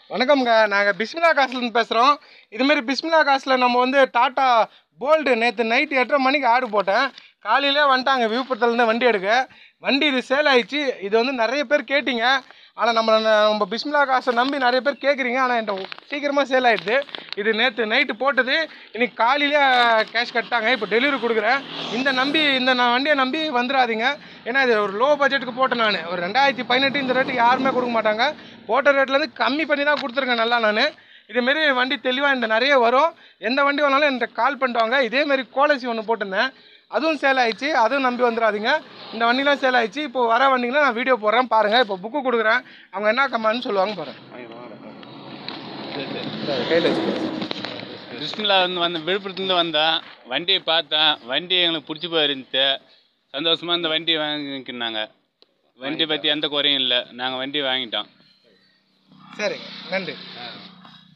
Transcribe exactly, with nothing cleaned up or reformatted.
வணக்கம்ங்க. நாங்கள் பிஸ்மிலா காசுலேருந்து பேசுகிறோம். இதுமாரி பிஸ்மிலா காசில் நம்ம வந்து டாட்டா போல்டு நேற்று நைட்டு எட்டரை மணிக்கு ஆடு போட்டேன். காலையிலே வந்துட்டாங்க விழுப்புரத்துலேருந்து வண்டி எடுக்க. வண்டி இது சேல் ஆயிடுச்சு. இது வந்து நிறைய பேர் கேட்டிங்க. ஆனால் நம்ம நம்ம பிஸ்மிலா காசை நம்பி நிறைய பேர் கேட்குறீங்க. ஆனால் என்கிட்ட சீக்கிரமாக சேல் ஆகிடுது. இது நேற்று நைட்டு போட்டது இன்றைக்கி காலையிலே கேஷ் கட்டாங்க. இப்போ டெலிவரி கொடுக்குறேன். இந்த நம்பி இந்த நான் வண்டியை நம்பி வந்துடாதீங்க. ஏன்னா இது ஒரு லோ பட்ஜெட்டுக்கு போட்டேன். நான் ஒரு ரெண்டாயிரத்தி பதினெட்டு இந்த ரேட்டுக்கு யாருமே கொடுக்க மாட்டாங்க. போட்ட ரேட்லேருந்து கம்மி பண்ணி தான் கொடுத்துருக்கேன். நல்லா நான் இதேமாரி வண்டி தெளிவாக இந்த நிறைய வரும். எந்த வண்டி வேணாலும் என்கிட்ட கால் பண்ணிட்டு இதேமாரி கோலசி ஒன்று போட்டிருந்தேன். அதுவும் சேல் ஆயிடுச்சு. அதுவும் நம்பி வந்துடாதீங்க. இந்த வண்டிலாம் சேல் ஆயிடுச்சு. இப்போ வர வண்டிங்களாம் நான் வீடியோ போடுறேன் பாருங்கள். இப்போ புக்கு கொடுக்குறேன். அவங்க என்ன கம்மான்னு சொல்லுவாங்க பாருங்கள். கையில் வச்சு பிஸ்மிலா வந்து வந்த விழுப்புரத்துலேருந்து வந்தேன். வண்டியை பார்த்தேன். வண்டி எங்களுக்கு பிடிச்சி போயிருந்துச்சு. சந்தோஷமாக இந்த வண்டி வாங்கிக்கினாங்க. வண்டி பற்றி எந்த குறையும் இல்லை. நாங்கள் வண்டி வாங்கிட்டோம். சரிங்க, நன்றி.